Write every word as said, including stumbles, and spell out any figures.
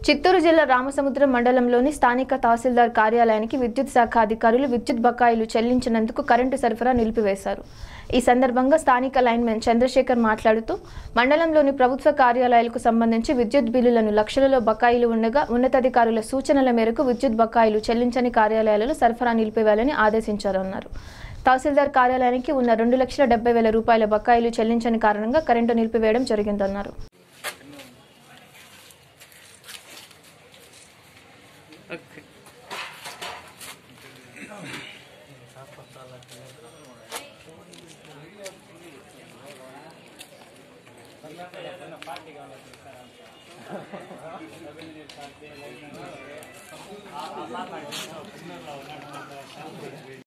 చిత్తూరు జిల్లా రామసముద్రం మండలంలోని స్థానిక తహసీల్దార్ కార్యాలయానికి విద్యుత్ శాఖ అధికారులు విద్యుత్ బకాయిలు చెల్లించినందుకు కరెంటు సరఫరా నిలిపివేశారు। ఈ సందర్భంగా స్థానిక లైన్మెన్ చంద్రశేఖర్ మాట్లాడుతూ మండలంలోని ప్రభుత్వ కార్యాలయాలకు సంబంధించి విద్యుత్ బిల్లులను లక్షలలో బకాయిలు ఉండగా ఉన్నతాధికారుల సూచనల మేరకు విద్యుత్ బకాయిలు చెల్లించని కార్యాలయాలలో సరఫరా నిలిపివేయాలని ఆదేశించారన్నారు। తహసీల్దార్ కార్యాలయానికి ఉన్న రెండు లక్షల డెబ్బై వేల రూపాయల బకాయిలు చెల్లించని కారణంగా కరెంటు నిలిపివేయడం జరిగిందన్నారు। पार्टी